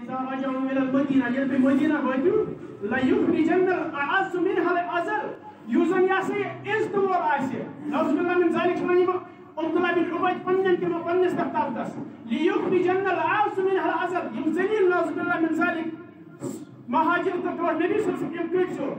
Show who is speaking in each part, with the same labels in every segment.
Speaker 1: اذا رجعوا الى المدينه يل مدينه واتو لا يخرجن الاعز منها الاذل يوزن ياسي استور آسي نعوذ بالله من ذلك من عبد الله بن عبيد پنن كما پنس تختاب دس ليخرجن الاعز منها الاذل يمزليل نعوذ بالله من ذلك مهاجر تطور نبي صلى الله عليه وسلم كيف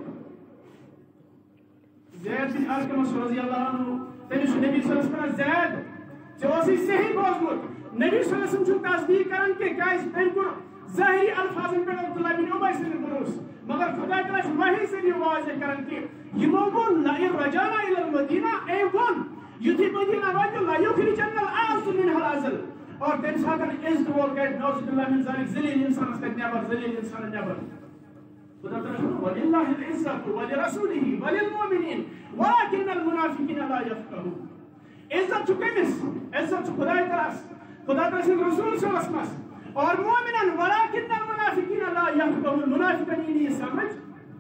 Speaker 1: زید بن ارقم رضی اللہ عنہ تمس نبی صلی اللہ علیہ وسلم زید چوسی صحیح بوزمت نبی صلی اللہ علیہ وسلم تصدیق کرن کہ کیس تم کو ظاہری الفاظن پر عبد اللہ بن ابی سے بروس مگر خدا تعالی وحی سے بھی واضح کرن کہ یمون لا رجعنا الى المدینہ اے ون یتی مدینہ وجہ لا یخرجن الاعز منها الاذل اور تم ساتن عزت بول کے نعوذ باللہ من ذلک ذلیل انسان اس کا نیبر ذلیل انسان نیبر خدا تعالی وللہ العزت ولرسولہ وللمؤمنین ولكن المنافقین لا يفقهون عزت چکمس عزت خدا تعالی سے رسول صلی اللہ علیہ وسلم اور مومنان ولكن المنافقین لا يفقهون منافقین نہیں سمجھ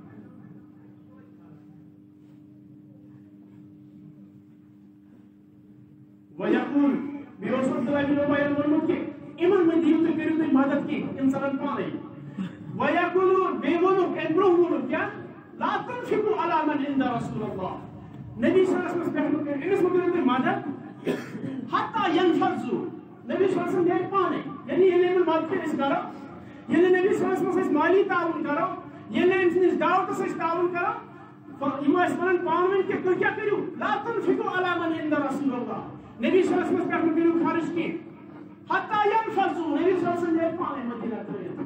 Speaker 1: ويقول برسول الله بن ابي المنوكي امن من ديوت كريم مدد کی انسان پانے ويقولون بيقولوا كبرهم كيا لا تنفقوا على من عند رسول الله نبي صلى الله عليه وسلم انس مدد مدد حتى ينفذوا نبی صلی اللہ علیہ وسلم پانے یعنی یہ من مدد کے اس کرو یعنی نبی صلی اللہ علیہ وسلم مالی تعاون کرو یعنی انس دعوت سے تعاون کرو یہ اس من پانون کے تو کیا کرو لا تنفقوا على من عند رسول الله نبی صلی اللہ علیہ وسلم کرو خارج کی حتى ينفذوا نبی صلی اللہ علیہ وسلم پانے مدینہ تو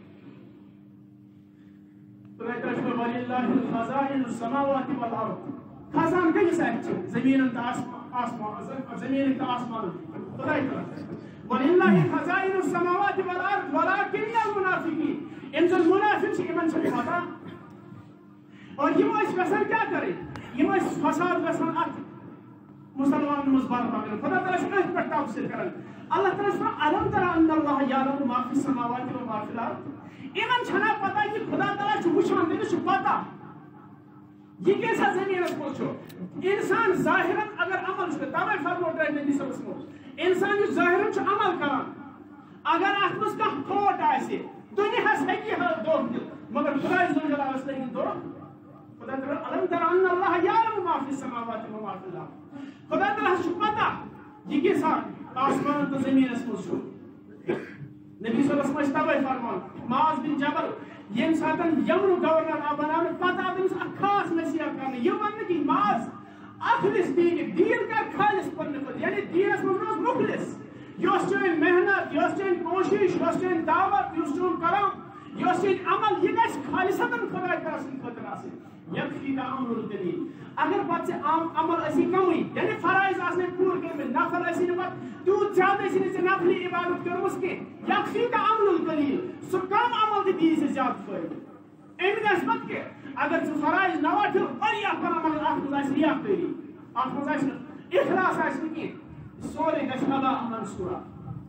Speaker 1: ولله الخزائن السماوات والارض خزان کہیں سے زمین تا آسمان زمین تا آسمان خدا تعالی ولله خزائن السماوات والارض ولكن المنافقين ان المنافق من سے پتہ اور یہ اس وسن کیا کرے یہ اس فساد وسن ات مسلمان مزبار پکڑ خدا تعالی اس پر تفسیر کرن اللہ تعالی فرماتا الم ترى ان الله يعلم ما في السماوات وما في الارض ایمن چھنا پتہ کہ خدا تعالی چھ وچھان دے چھ پتہ یہ کیسا زمین اس پوچھو انسان ظاہرا اگر عمل چھ تمام فرموٹ ہے نبی صلی اللہ علیہ وسلم انسان جو ظاہرا چھ عمل کران اگر ات مس کا کھوٹ آسی دنیا ہس ہے کہ دو مگر خدا ذل جلال اس لیکن دو خدا تعالی الم ترى ان الله يعلم ما في السماوات وما في الارض خدا تعالی چھ پتہ یہ کیسا آسمان تو زمین اس پوچھو نبی صلی اللہ علیہ وسلم فرمان معاذ بن جبل یم ساتن یمن گورنر بنانے پتہ تمس خاص نصیحت کرنے یہ ون کہ معاذ اخلص دین کا خالص پن یعنی دینس منز مخلص یوس چین محنت یوس چین کوشش یوس چین دعوت یوس چین کرم یوس چین عمل یہ گژھِ خالصتاً خدا تعالی خاطر آسن یکفی کا امر القلیل اگر پتہ عمل اسی کمی یعنی فرائض آسنے پور کرنے نفل اسی نفت تو زیادہ اسی نے نفلی عبادت کرمس کے یکفی کا عمل القلیل سو کم عمل دی دی سے زیادہ فائدہ این نسبت کے اگر تو فرائض نوافل اور یا پر عمل آخر آس ریاق کری آخر آس اخلاص آس کی سورے گش اللہ منصورا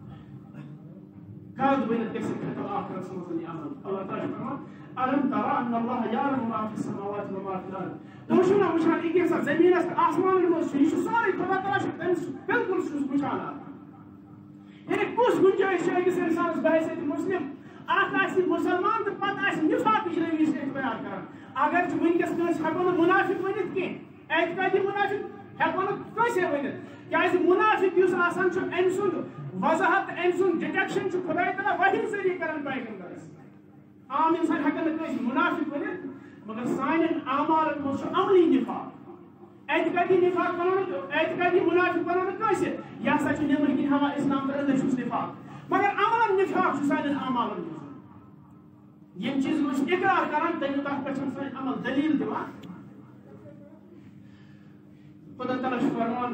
Speaker 1: قد بین تکسکت آخر سمزنی عمل اللہ تعالی فرمان الم ترى ان الله يعلم ما في السماوات وما في الارض تو شنو وشان یہ کیسا زمین اس آسمان میں یہ سارے خدا تعالی بالکل سوز بچانا یعنی کس گنجائش ہے کہ انسان بحث مسلم آخاسی مسلمان تو پتہ اس نفاق کی رویش اختیار کران اگر ونکس کس ہکو منافق ونت کی اعتقادی منافق ہکو کیسے ونت کیاز منافق یس آسان چھ ان سند وضاحت ان سند ڈیٹیکشن چھ خدا تعالی وحی سے کران پیغمبرس عام انسان ہکن کیسے منافق ونت مگر سان اعمال مش عملی نفاق اعتقادی نفاق بنانا اعتقادی منافق بنانا کیسے یا سچ نمبر کی ہوا اسلام پر اندر چھس نفاق مگر عمل نفاق سان اعمال یم چیز مش اقرار کران تم تک پر سان عمل دلیل دیوا خدا تعالی فرمان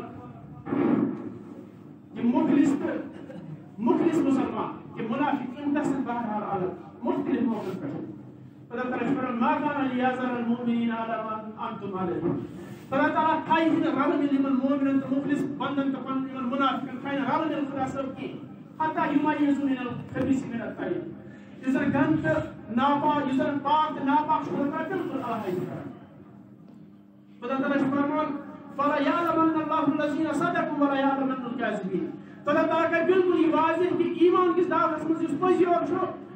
Speaker 1: یہ مخلص مسلمان یہ منافق انتصر بہر حال مختلف موقف پر خدا تعالی فرمان ما كان ليذر المؤمنين على ما انتم عليه خدا تعالی خاين رب من المؤمنين مخلص بندن كفن من المنافقين خاين رب من خدا سب کی حتى يميزون من الخبيث من الطيب اذا گنت ناپا اذا پاک ناپاک خدا بالکل الگ ہے خدا تعالی فرمان فلا يعلمن الله الذين صدقوا ولا يعلمن الكاذبين خدا تعالی بالکل واضح کہ ایمان کی دعوت میں اس پوزیشن چھو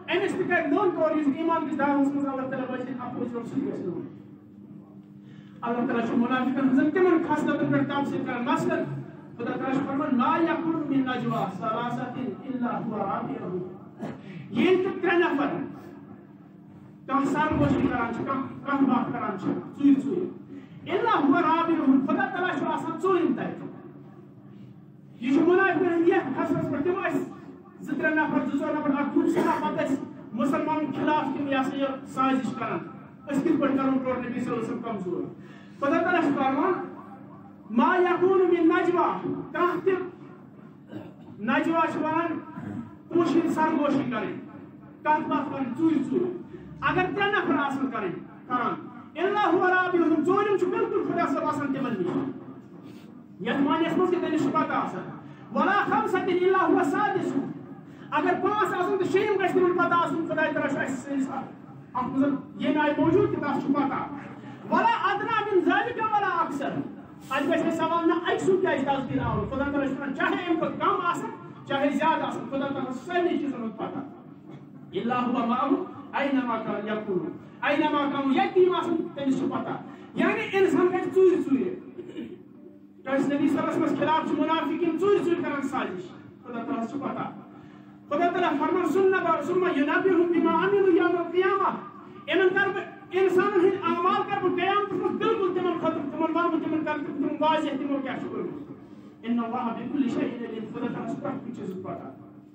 Speaker 1: امس تہ کر نون طور اس ایمان کس دعوس مز اللہ تعالی بچن اپوز روح سے گژھن اللہ تعالی چھ منافقن ہنزن تمن خاصلتن پر تفصیل کران مثلا خدا تعالی فرمان ما یکون من نجوا ثلاثه الا هو رابعهم یہ تو ترے نفر کم سال گوشی کران چھ کم بات کران چھ ژوٗرِ ژوٗرِ الا هو رابعهم خدا تعالی چھ آسان ژوٗرِم تتہِ یہ چھ منافقن یہ خاصلت پر تم اس زتر نفر زٕ نفر اکھ گروپ سنا پتہ مسلمان خلاف تم یہ سازش کران اس کت پہ کرو ٹوٹ نبی صلی اللہ علیہ وسلم کمزور خدا تعالی فرمان ما یکون من نجوا کانٛہہ تہِ نجوا چھ ونان کوشش سرگوشی کریں کتھ باتھ کریں ژوٗرِ ژوٗرِ اگر ترے نفر آسن کران الا هو رابعهم ژوٗرِم چھ بالکل خدا صاحب آسان تمن نش یتھ معنیس مز کہ تٔمِس چھُ پتہ آسان ولا خمسة الا هو سادسهم اگر پانچ آسن تو شیٚیِم گژھِ تمن پتہ آسن خداے تعالی چھُ اسہِ سٲنِس اتھ منٛز ییٚمہِ آیہِ موجوٗد کہ تتھ چھُ پتہ ولا ادنى من ذلك ولا اکثر اتھ گژھِ سوال نہ اکہِ سُنٛد کیازِ تصدیٖق آو خدا تعالی چھُ ونان چاہے امہِ کھۄتہٕ کم آسن چاہے زیادٕ آسن خدا تعالی چھُ سارنٕے چیٖزن ہُنٛد پتہ الا هو معهم اينما كان يكون اينما كانوا یتہِ آسن تٔمِس چھُ پتہ یعنی انسان گژھِ ژوٗرِ ژوٗرِ کیازِ نبی صلی اللہ علیہ وسلم خلاف چھُ منافقین ژوٗرِ ژوٗرِ کران سازش خدا تعالی چھُ پتہ خدا تعالی فرمان ثم ينبئهم بما عملوا يوم القيامة امن کر انسان ہند اعمال کر قیامت میں بالکل تمن خطر تمن ون تمن کر تم واضح تمو کیا شکر ان الله بكل شيء عليم خدا تعالی سب کچھ چیز پتہ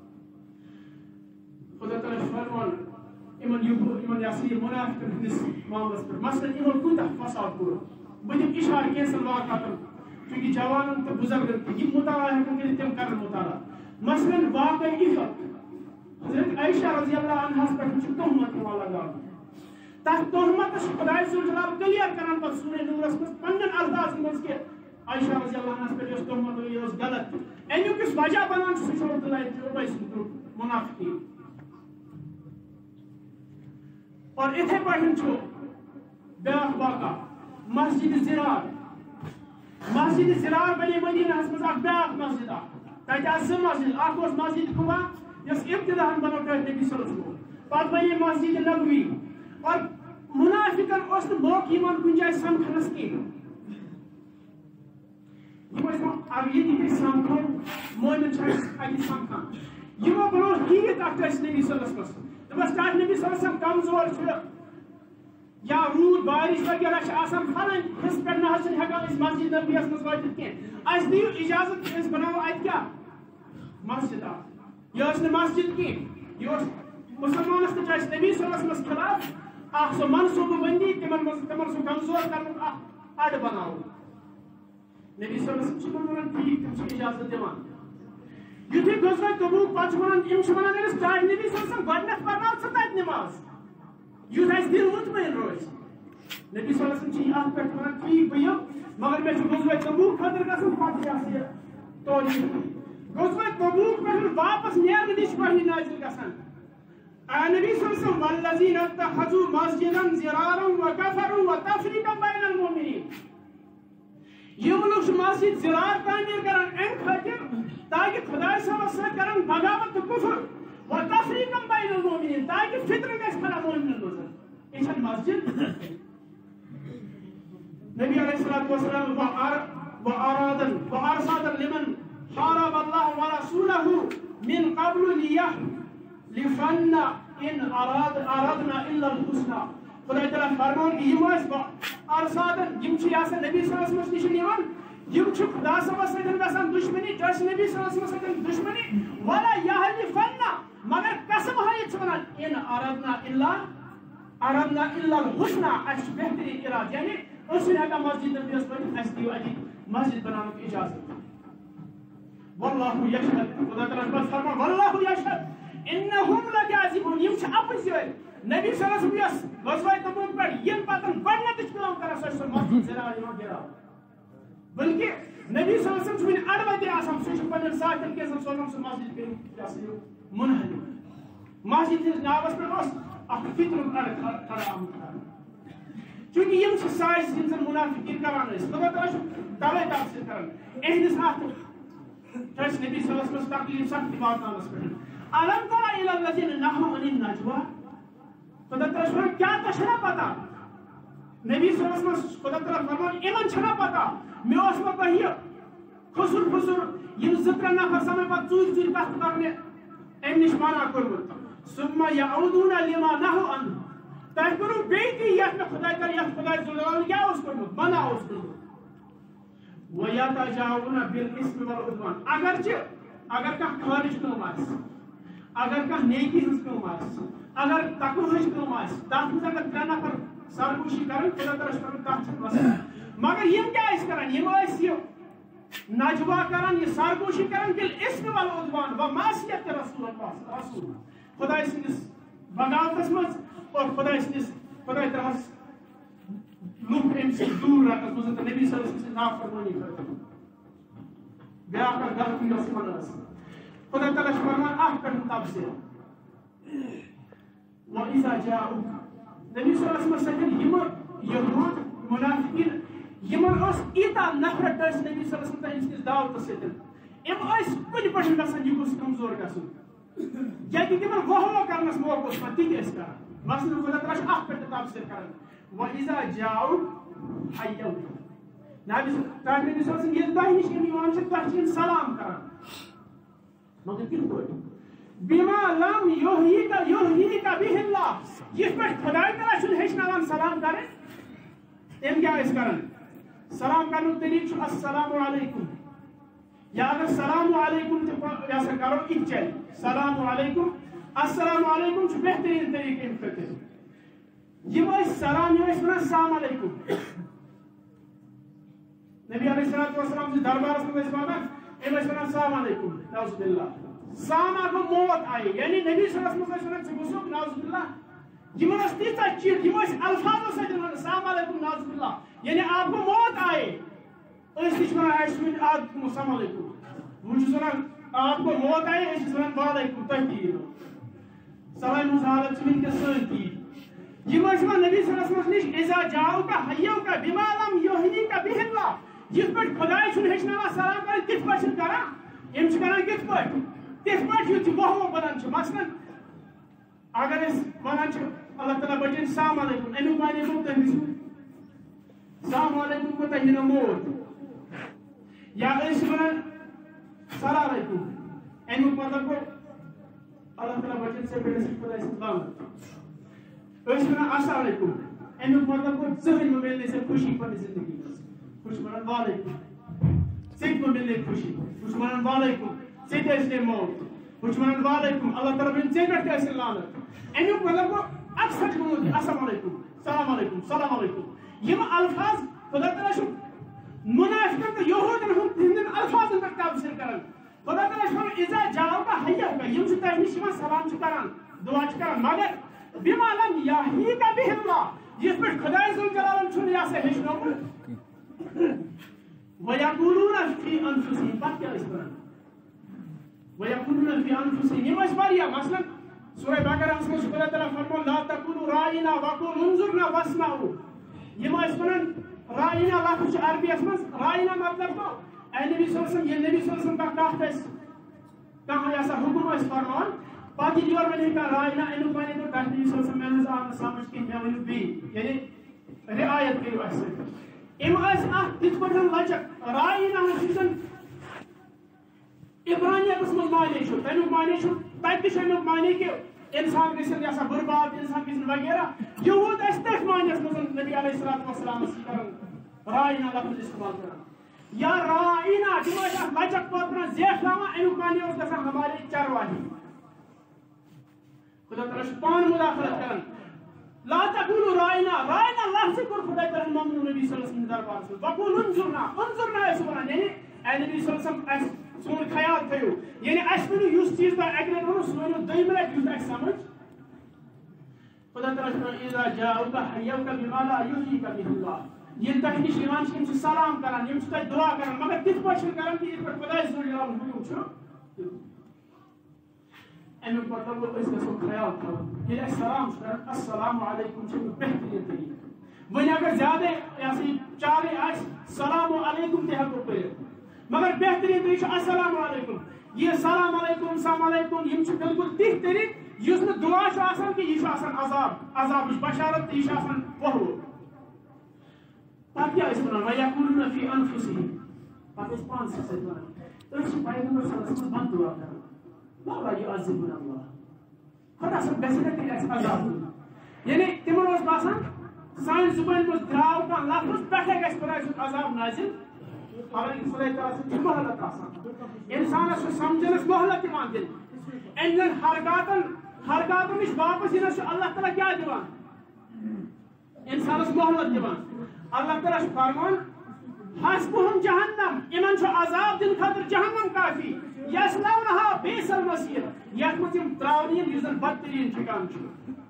Speaker 1: خدا تعالی فرمان امن یاسی منافق ہندس معاملس پر مثلا امن کوتہ فساد کور بدیم اشارہ کینسل واقعات چونکہ جوانن تو بزرگن یہ مطالعہ ہے تم کرن مطالعہ مثلا واقعی حضرت عائشہ رضی اللہ عنہا پر تہمت لگا تک تہمت خدائے ذوالجلال کلیئر کران پر سورہ نورس میں پنن الفاظ میں کہ عائشہ رضی اللہ عنہا پر جو تہمت ہوئی اس غلط اینو کس وجہ بنان سو عبداللہ ابن ابی منافقین اور اتھے پڑھن چھو بیاکھ واقعہ مسجد زرار بنی مدینہ اس میں بیاکھ مسجد تتہ زٕ مسجد اکھ اوس مسجد قبا یس ابتداء بنو نبی صلی اللہ علیہ وسلم پتہ بنی مسجد نبوی اور منافقن اس موقع یمن کن جائے سمکھنس کی اب یہ سمکھو مومن اتہ سمکھان یمو برو ہیت اکھ نبی صلی اللہ علیہ وسلم دپس نبی صلی اللہ علیہ وسلم کمزور یا روٗد بارش وغیرہ آسان پھلن حص پہ نہ ہکان مسجد نبیس مز وٲتِتھ کینٛہہ اَسہِ دِیِو اِجازت أسۍ بناوو اَتہِ کیٛاہ مسجد اکھ یہِ ٲس نہٕ مسجد کینٛہہ یہِ اوس مسلمانس تہِ چھُ اَسہِ نبی صلی اللہ علیہ وسلمس خلاف اکھ سۄ منصوٗبہٕ بندی تمن سُہ کمزور کرنُک اکھ اڈٕ بناوُن نبی صلی اللہ علیہ وسلم چھُ تِمن ونان ٹھیٖک تِم چھِ اِجازت دِوان یُتھُے غزوہ تبوک پتہٕ چھُ ونان یِم چھِ ونان أمِس چاہے نبی صلی اللہ علیہ وسلم گۄڈنیٚتھ پرناو ژٕ تتہِ نماز یُتھ اَسہِ دل مطمئن روزِ نبی صلی اللہ علیہ وسلم چھِ اتھ پٮ۪ٹھ ونان ٹھیٖک بہٕ یِمہٕ مگر مےٚ چھُ غزوہ تبوک خٲطرٕ گژھُن پتہٕ چھِ یہِ توجیٖہ غزوہ تبوک پٮ۪ٹھ واپس نیرنہٕ نِش وحی نازل گژھان نبی صلی اللہ علیہ وسلم والذین اتخذوا مسجدا ضرارا وكفروا وتفريقا بين المؤمنين یِم لوگ چھِ مسجد زرار تعمیٖر کران امہِ خٲطرٕ تاکہِ خۄداے صٲبس سۭتۍ کرن بغاوت تہٕ کُفر وتفريقا بين المؤمنين تاکہِ فِطرٕ گژھِ پھٹا مؤمنن منٛز یہ چھنہٕ مسجد نبی علیہ الصلوۃ والسلام وارصادا لمن حارب الله ورسوله من قبل ليفن ان اردنا الا الحسنى خدا تعالی فرمان کہ یم ارصادن یم چھ آسان نبی صلی اللہ علیہ وسلم نش نیوان یم چھ خدا صاحبس سۭتۍ گژھان دشمنی جس نبی صلی اللہ علیہ وسلم سۭتۍ دشمنی ولا يحلفن مگر قسم ہٲیِتھ چھِ ونان ان اردنا الا الحسنى اس بہترین ارادہ یعنی اس نے کہا مسجد نبیس پر اس دیو اجی مسجد بنانے کی اجازت والله یشهد خدا تعالی فرمان والله یشهد انهم لکاذبون یم چھ اپز نبی صلی اللہ علیہ وسلم غزوہ تبوک پر ین پتن گۄڈنیٚتھ کٲم کران سۄ مسجد زرار یوان گراو بلکہ نبی صلی اللہ علیہ وسلم چھُ اڑوتی آسان سُہ چھُ پنن ساتھن کیسن سوزان سُہ مسجد کٔرِتھ منہدم مسجد ہٕنٛدِس ناوس پٮ۪ٹھ اوس اکھ فِطرُک اڑٕ کھڑا آمُت چونکہ یم چھ سازش یم زن منافقین کران ٲسۍ خدا تعالی چھُ توے تفصیل کران اہندس اتھ نبی صلی اللہ علیہ وسلم تکلیف سختی واتناونس پٮ۪ٹھ الم تر الى الذین نهوا عن نجوا خدا تعالیٰ فرمان کیا تو چھنا پتا نبی صلی اللہ علیہ وسلم خدا تعالیٰ فرمان ایمن چھنا پتا میں اس میں بہی خسر خسر یم زتر نفر سمے پت چوری چوری کت کرنے ام نش منع کورمت ثم یعودون لما نهوا عنه تہ کرو بیتی یت میں خدا کر یت خدا جلال کیا اس کورمت منع اس کورمت وَيَتَجَاوُنَ بِالْإِثْمِ وَالْعُدْوَانِ اگر کانٛہہ خارج کٲم آسہِ اگر کانٛہہ نیکی ہٕنٛز کٲم آسہِ اگر تقوہٕچ کٲم آسہِ تتھ منٛز اگر ترٛےٚ نفر سرگوشی کرن خدا تعالیٰ چھُ کران تتھ چھُنہٕ مسلہٕ مگر یم کیٛاہ ٲسۍ کران یم ٲسۍ یہِ نجوا کران یہِ سرگوشی کران بِالْإِثْمِ وَالْعُدْوَانِ وَمَعصِیَتِ رسول خداے سٕنٛدِس بغاوتس منٛز اور خداے سٕنٛدِس خداے تعالیٰ لوگ ام سے دور رکھنس منٛز تہٕ نبی صلی اللہ علیہ وسلم نافرمٲنی خٲطرٕ بیٛاکھ اکھ غلطی یۄس یِمن ٲس خدا تعالیٰ چھُ فرمان اکھ پٮ۪ٹھ تفصیل وَإِذَا جاءوك نبی صلی اللہ علیہ وسلم سۭتۍ یِم یہوٗد مُنافِقیٖن یِمن اوس ایٖژاہ نفرت ٲسۍ نبی صلی اللہ علیہ وسلم تہٕ أمۍ سٕنٛدِس دعوتس سۭتۍ یِم ٲسۍ کُنہِ پٲٹھۍ گژھان یہِ گوٚژھ کمزور گژھُن ییٚتہِ تِمن وۄہ کرنس موقعہٕ اوس پتہٕ تِتہِ ٲسۍ کران مثلاً خدا تعالیٰ چھُ اکھ پٮ۪ٹھ تفصیل کران وَإِذَا جاءوك حَيَّوْكَ نبی صلی اللہ علیہ وسلم ییٚلہِ تۄہہِ نِش یِم یِوان چھِ تۄہہِ چھِ یِم سلام کران مگر کِتھ پٲٹھۍ بِما لم یُحییٖکَ بِهِ اللّٰہ یِتھ پٲٹھۍ خداے تعالیٰ چھُنہٕ ہیٚچھناوان سلام کرٕنۍ تِم کیٛاہ ٲسۍ کران سلام کرنُک طریٖقہٕ چھُ السلام علیکم یا اگر سلام علیکم تہِ یہِ ہسا کرو یہِ چلہِ سلام علیکم السلام علیکم چھُ بہتریٖن طریٖقہٕ اَمہِ خٲطرٕ یم ٲسۍ سلام یم ٲسۍ ونان السلام علیکم نبی علیہ الصلوۃ والسلام سٕنٛدِس دربارس منٛز ٲسۍ واتان یم ٲسۍ ونان السلام علیکم نعوذ باللہ ساما گوٚو موت آیہِ یعنی نبی صلی اللہ علیہ وسلم ٲسۍ ونان ژٕ گوٚژھُکھ نعوذ باللہ یمن ٲس تیٖژاہ چِٹھ یم ٲسۍ الفاظو سۭتۍ ونان السلام علیکم نعوذ باللہ یعنی آپ کو موت آیہِ أسۍ تہِ چھِ ونان اَسہِ چھُ وۄنۍ اکھ السلام علیکم بہٕ چھُس ونان آپ کو موت آیہِ أسۍ چھِ ونان وعلیکم تۄہہِ تہِ یِیو سلامہِ ہٕنٛز حالت چھِ وٕنکٮ۪س سٲنۍ تی یم ٲسۍ ونان نبی صلی اللہ علیہ وسلم نِش اِذا جاءوك حَيَّوْكَ بِمَا لَمْ یُحییٖکَ بِهِ اللّٰہ یِتھ پٲٹھۍ خداے چھُنہٕ ہیٚچھناوان سلام کرٕنۍ تِتھ پٲٹھۍ چھِنہٕ کران یِم چھِ کران کِتھ پٲٹھۍ تِتھ پٲٹھۍ یُتھ یہِ وۄہ بنان چھُ مثلاً اگر أسۍ ونان چھِ اللہ تعالیٰ بچٲیِن السلام علیکم امیُک معنی گوٚو تُہۍ گٔژھِو السلام علیکم گوٚو تۄہہِ یِنو موت یا أسۍ چھِ ونان السلام علیکم امیُک مطلب گوٚو اللہ تعالیٰ بچٲیِن ژےٚ پٮ۪ٹھ ٲسۍ خداے سٕنٛز لعنت أسۍ ونان السلام علیکم امیُک مطلب گوٚو زٕہٕنۍ مہ مِلنے ژےٚ خوشی پننہِ زندگی منٛز بہٕ چھُس ونان وعلیکم ژےٚ تہِ مہ مِلنے خوشی بہٕ چھُس ونان وعلیکم ژےٚ تہِ ٲسۍ موت بہٕ چھُس ونان وعلیکم اللہ تعالیٰ ونہِ ژےٚ پٮ۪ٹھ تہِ ٲسِن لعنت امیُک مطلب گوٚو اکثر چھُ گوٚمُت یہِ السلام علیکم سلام علیکم سلام علیکم یم الفاظ خدا تعالیٰ چھُ منافقن تہٕ یہوٗدن ہٕنٛدٮ۪ن الفاظن پٮ۪ٹھ تبصرٕ کران خدا تعالیٰ چھُ ونان اِذا جاءوك حَيَّوْكَ یم چھِ تۄہہِ نِش یِوان سلام چھِ کران دعا چھِ کران مگر بِما لم یُحییٖکَ بِهِ اللّٰہ یِتھ پٲٹھۍ خداے ذوالجلالن چھُنہٕ یہِ ہسا ہیٚچھنومُت وَیَقوٗلُونَ فِی أَنفُسِہِم پتہٕ کیٛاہ ٲسۍ کران وَیَقوٗلُونَ فِی أَنفُسِہِم یم ٲسۍ واریاہ مثلاً سورہ بقرہس منٛز چھُ خدا تعالیٰ فرمومُت لا تقولوا رَاعِنَا وَقُولُوا انظُرْنَا وَاسْمَعُوا یم ٲسۍ ونان رَاعِنَا لفظ چھُ عربیَس منٛز رَاعِنَا مطلب گوٚو اے نبی صلی اللہ علیہ وسلم ییٚلہِ نبی صلی اللہ علیہ وسلم کانٛہہ کتھ ٲسۍ کانٛہہ یہِ ہسا حُکُم ٲسۍ فرماوان پتہٕ ییٚلہِ یورٕ وَنہِ کانٛہہ راینا امیُک معنی گوٚو تۄہہِ نبی صلی اللہ علیہ وسلم مےٚ نہٕ آو نہٕ سمجھ کینٛہہ مےٚ ؤنِو بیٚیہِ یعنی رعایت کٔرِو اَسہِ سۭتۍ یِم ٲسۍ اکھ تِتھ پٲٹھۍ لچک راینا یُس زن عبرانیتس منٛز معنی چھُ تمیُک معنی چھُ تتہِ تہِ چھُ امیُک معنی کہِ انسان گژھن یہِ ہسا برباد انسان گژھن وغیرہ یہوٗد ٲسۍ تٔتھۍ معنیَس منٛز نبی علیہ الصلوۃ والسلامس کران راینا لفظ استعمال کران یا راینا تِم ٲسۍ اکھ لچک پٲٹھۍ زیٹھراوان امیُک معنی اوس گژھان ہمارے چرواہی خدا تعالیٰ چھُ پانہٕ مداخلت کران لا تقولوا راینا لفظ کوٚر خدا تعالیٰ ممنوع نبی صلی اللہ علیہ وسلم دربارس منٛز وقولوا انظرنا ٲسۍ ونان یعنی اے نبی صلی اللہ علیہ وسلم اَسہِ سون خیال تھٲیِو یعنی اَسہِ ؤنِو یُس چیٖز تۄہہِ اَکہِ لٹہِ ووٚنوٕ سُہ ؤنِو دوٚیمہِ لٹہِ یُتھ اَسہِ سمجھ خدا تعالیٰ چھُ ونان اِذا جاءوك حَيَّوْكَ بِمَا لَا یُحییٖکَ بِهِ اللّٰہ ییٚلہِ تۄہہِ نِش یِوان چھِ یِم چھِ سلام کران یِم چھِ تۄہہِ دعا کران مگر تِتھ پٲٹھۍ چھِنہٕ کران کہِ یِتھ پٲٹھۍ خۄداے ذوالجلالُن حُکُم چھُ امیُک مطلب گوٚو أسۍ گژھو خیال تھاوُن ییٚلہِ اَسہِ سلام چھُ کران السلام علیکم چھُ بہتریٖن طریٖقہٕ وۄنۍ اگر زیادے یہِ ہسا یہِ چالٕے آسہِ السلام علیکم تہِ ہٮ۪کو کٔرِتھ مگر بہتریٖن طریٖقہٕ چھُ السلام علیکم یہ السلام علیکم السلام علیکم یم چھِ بالکل تِتھۍ طریٖقہٕ یُس نہٕ دُعا چھُ آسان کہِ یہِ چھُ آسان عذابٕچ بشارت تہٕ یہِ چھُ آسان وۄہوٕ پتہٕ کیٛاہ ٲسۍ وَنان وَیَقُولُونَ فِی أَنفُسِہِم پتہٕ ٲسۍ پانسٕے سۭتۍ وَنان أسۍ چھِ پیغمبر صلی اللہ علیہ وسلم بد دعا کران لَوْلَا یُعَذِّبُنَا اللَّہ خۄدا صٲب گژھِ نہٕ تیٚلہِ اَسہِ عذاب دیُن یعنی تِمن اوس باسان سانہِ زُبانہِ منٛز درٛاو کانٛہہ لفظ پٮ۪ٹھے گژھِ خۄداے سُنٛد عذاب نازِل حالانکہِ خۄداے تعالیٰ سٕنٛز چھِ مہلت آسان اِنسانس چھُ سمجھنس مہلت یِوان دِنہٕ اِہنٛدٮ۪ن حرکاتن نِش واپس یِنس چھُ اللہ تعالیٰ کیٛاہ دِوان اِنسانس مہلت دِوان اللہ تعالیٰ چھُ فرمان حسبُہُم جہنم یِمن چھُ عذاب دِنہٕ خٲطرٕ جہنم کافی یصلونہا بئس المصیر یتھ منٛز یِم ترٛاونہٕ یِن یُس زن بدتریٖن ٹھِکان چھُ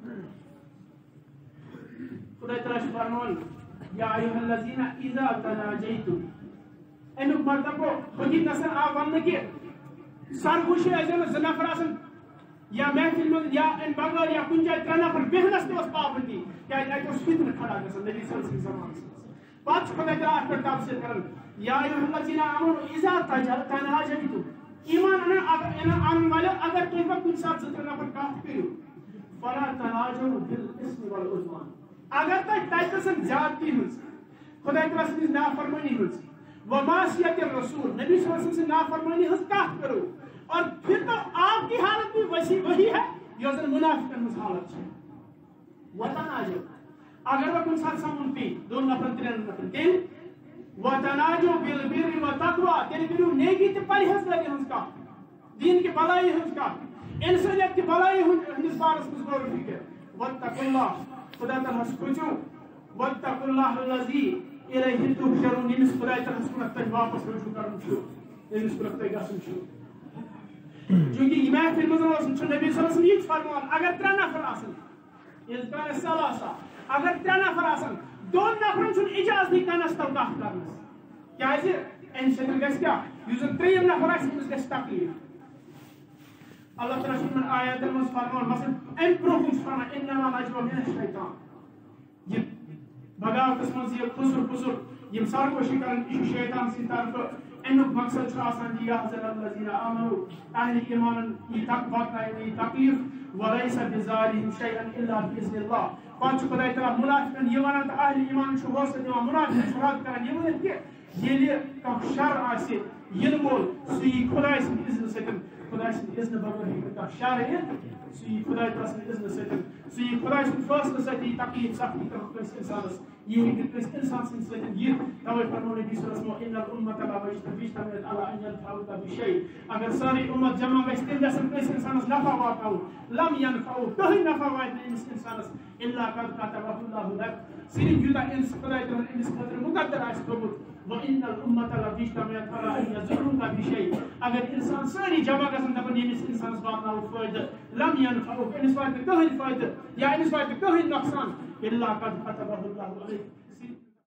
Speaker 1: خۄداے تعالیٰ چھُ فرمان یا ایُہا الذیٖنَ اِذا تناجیتُم امیُک مطلب گوٚو حقیٖقتن آو وننہٕ کہِ سرگوشی ٲسۍ نہٕ زٕ نفر آسان یا محفل منٛز یا امہِ بغٲر یا کُنہِ جایہِ ترٛےٚ نفر بیہنس تہِ اوس پابندی کیٛازِ اَتہِ اوس فتنہٕ کھڑا گژھان نبی صلی اللہ علیہ وسلم زمانس منٛز پتہٕ چھُ خۄداے تعالیٰ اتھ پٮ۪ٹھ تفصیٖل کران یا ایُہا الذیٖنَ آمنوا اِذا تناجیتُم ایمان انن والیو اگر تُہۍ پتہٕ کُنہِ ساتہٕ زٕ ترٛےٚ نفر کتھ کٔرِو فلا تناجوا بالإثم والعدوان اگر تۄہہِ تتہِ گژھن زیادتی ہٕنٛز خۄداے تعالیٰ سٕنٛدِس نافرمٲنی ہٕنٛز ومعصیت الرسول نبی صلی اللہ علیہ وسلم سے نافرمانی ہٕنٛز کتھ کرو اور پھر تو آپ کی حالت بھی وہی ہے یۄس زن منافقن ہٕنٛز حالت چھِ وتناجو اگر وۄنۍ کُنہِ ساتہٕ سمُن پی دۄن نفرن ترٛٮ۪ن نفرن تیٚلہِ وتناجو بالبر والتقوى تیٚلہِ کٔرِو نیکی تہٕ پرہیزگٲری ہٕنٛز کتھ دیٖن کہِ بلایی ہٕنٛز کتھ انسٲنیت کہِ بلایی ہٕنٛدِس بارس منٛز غور و فِکر واتقوا اللہ خدا تعالیٰ ہس کھوژِو واتقوا اللہ الذی الیہ تحشرون ییٚمِس خۄداے تعالیٰ ہس کُنتھ تۄہہِ واپس رجوع کرُن چھُ ییٚمِس کُنتھ تۄہہِ گژھُن چھُ چوٗنٛکہِ یہِ محفل منٛز اوس چھُ نبی صلی اللہ علیہ وسلم یہِ تہِ فرمان اگر ترٛےٚ نفر آسن اِذ کانَ ثلاثہ اگر ترٛےٚ نفر آسن دۄن نفرن چھُنہٕ اِجازتٕے کَنس تل کتھ کرنس کیٛازِ امہِ سۭتۍ گژھِ کیٛاہ یُس زن ترٛیٚیِم نفر آسہِ أمِس گژھِ تکلیٖف اللہ تعالیٰ چھُ یِمن آیاتن منٛز فرمان مثلاً امہِ برونٛہہ کُن چھُ فرمان انما نجوا من الشیطان یہِ بغاوتس منٛز یہِ کھُسُر یِم سرگوشی کران یہِ چھُ شیطان سٕنٛدِ طرفہٕ امیُک مقصد چھُ آسان یہِ یحزن الذین آمنوا اہلِ ایمانن یہِ واتنایہِ نہٕ یہِ تکلیٖف ولیس بذالِہِم شیئا الا باذن اللہ پتہٕ چھُ خۄداے تعالیٰ مُنافِقن یہِ ونان تہٕ اہلِ ایمان چھُ حوصلہٕ دِوان مُنافِقن چھُ رد کران یہِ ؤنِتھ کہِ ییٚلہِ کانٛہہ شر آسہِ یِنہٕ وول سُہ یی خۄداے سٕنٛدِ اذنہٕ سۭتۍ خۄداے سٕنٛدِ اذنہٕ بغٲر ہیٚکہِ کانٛہہ شر یِتھ سُہ یی خۄداے تعالیٰ سٕنٛدِ اذنہٕ سۭتۍ سُہ یی خۄداے سٕنٛدِ فٲصلہٕ سۭتۍ یی تکلیٖف سختی کران کٲنٛسہِ انسانس یہِ ہیٚکہِ کٲنٛسہِ انسان سٕنٛدِ سۭتۍ یِتھ توے فرموو نبی صلی اللہ علیہ وسلم ان الامة لو اجتمعت على ان ينفعوك بشيء اگر سٲرٕے اُمت جمع گژھِ تیٚلہِ گژھن کٲنٛسہِ انسانس نفع واتناوُن لم ينفعوك کٕہٕنۍ نفع واتہِ نہٕ أمِس انسانس الا قد كتبه الله لك صرف یوٗتاہ خۄداے تعالیٰ أمِس خٲطرٕ مُقدر آسہِ تھوٚمُت وان الامة لو اجتمعت على ان يضروك بشيء اگر انسان سٲری جمع گژھن دپن ییٚمِس انسانس واتناوو فٲیدٕ لم ينفعوك أمِس واتہِ نہٕ کٕہٕنۍ فٲیدٕ یا أمِس واتہِ نہٕ کٕہٕنۍ نۄقصان الا قد كتبه الله عليك